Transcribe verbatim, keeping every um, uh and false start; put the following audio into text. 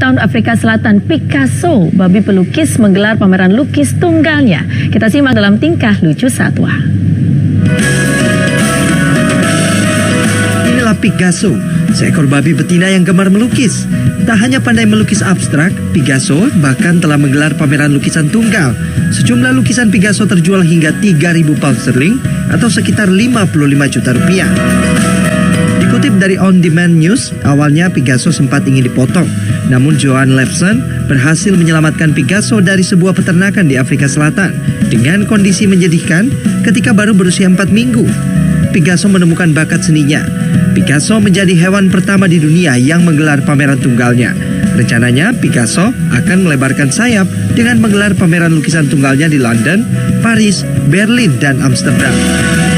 tahun Afrika Selatan Picasso, babi pelukis menggelar pameran lukis tunggalnya. Kita simak dalam Tingkah Lucu Satwa. Inilah Picasso, seekor babi betina yang gemar melukis. Tak hanya pandai melukis abstrak, Picasso bahkan telah menggelar pameran lukisan tunggal. Sejumlah lukisan Picasso terjual hingga tiga ribu pound sterling atau sekitar lima puluh lima juta rupiah. Dikutip dari On Demand News, awalnya Picasso sempat ingin dipotong. Namun Johan Lefsen berhasil menyelamatkan Picasso dari sebuah peternakan di Afrika Selatan dengan kondisi menyedihkan ketika baru berusia empat minggu. Picasso menemukan bakat seninya. Picasso menjadi hewan pertama di dunia yang menggelar pameran tunggalnya. Rencananya, Picasso akan melebarkan sayap dengan menggelar pameran lukisan tunggalnya di London, Paris, Berlin, dan Amsterdam.